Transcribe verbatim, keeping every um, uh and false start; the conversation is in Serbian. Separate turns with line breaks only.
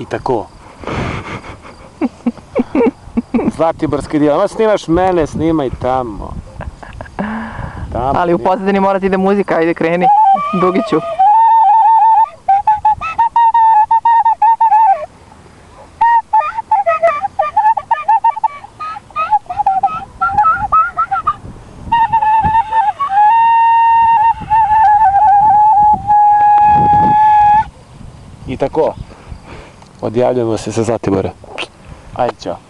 tako. Zlatiborski dio. Ono snimaš mene, snimaj tamo. Tamo
Ali u
snimaj.
pozadini mora ti ide muzika, ajde kreni. Dugiću.
I tako. Odjavljujemo se sa Zlatibora. Ajde, ćao.